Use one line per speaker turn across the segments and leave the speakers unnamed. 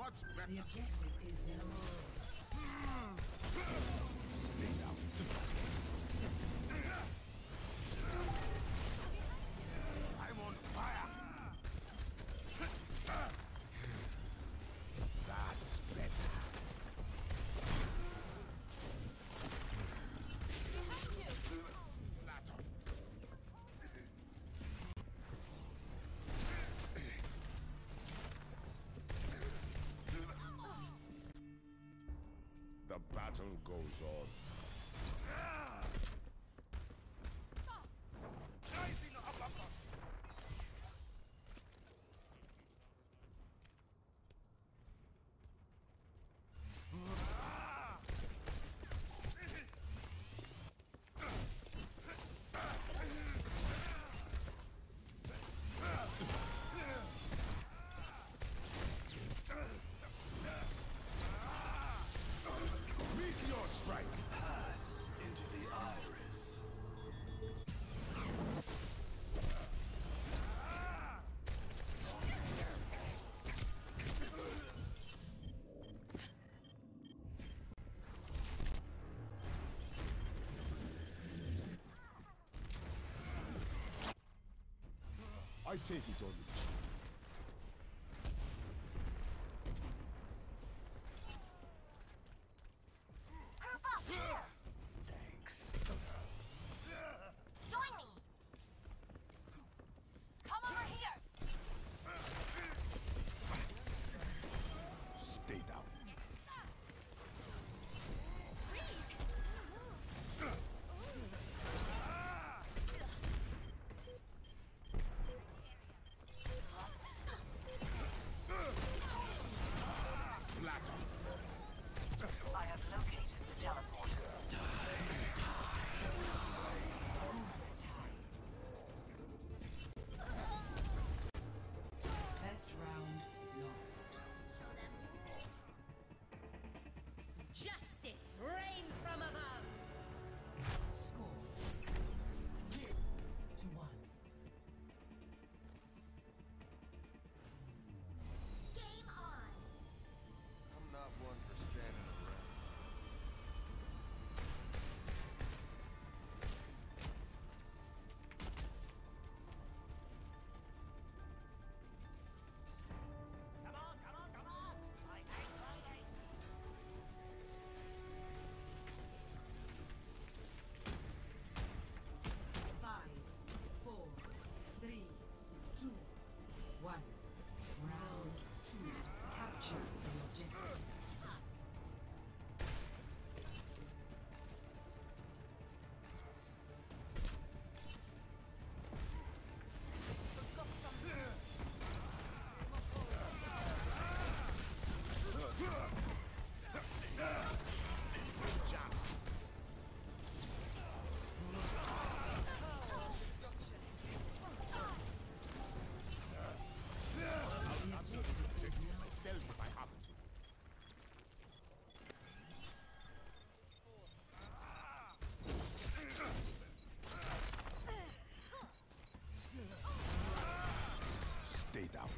Much better.
The objective is now.
Stay out. I'm on fire. That's better. Flatter. The battle goes on. Meteor strike!
Pass into the iris.
I take it on the chin.
Thanks.
Join me! Come over here!
Stay down.
Freeze!
Flatter.
I have located the teleporter.
Best round lost.
Justice reigns from above!
Score 0-1.
Game on!
I'm not one for standing around.
Five, 4, 3, 2, 1. Round 2. Capture the objective.
I'll take the objective myself if I have to. Stay down.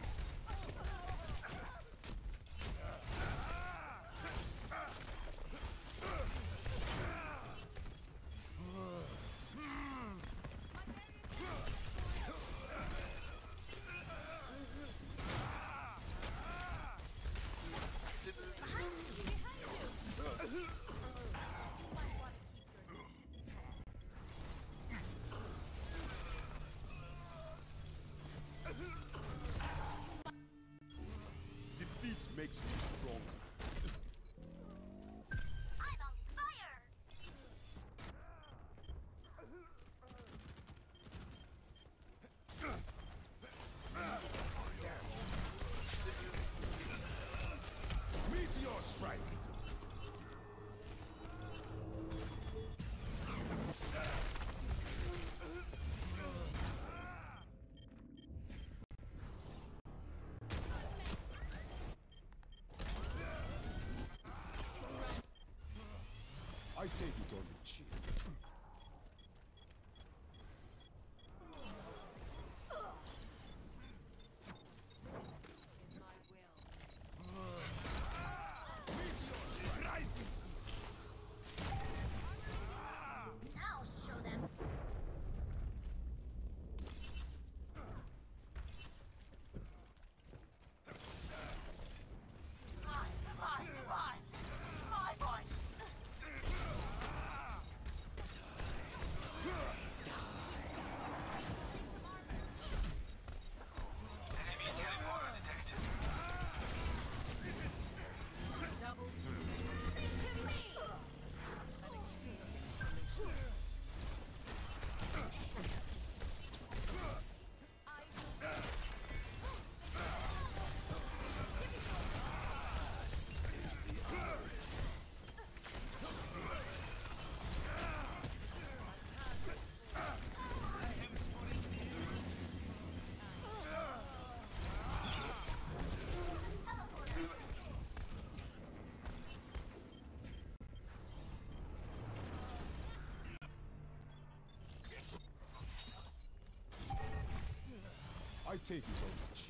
Defeat makes me stronger.
I'm on fire!
Meteor strike! I take it on the chin.
Is my will.
take it on the chin.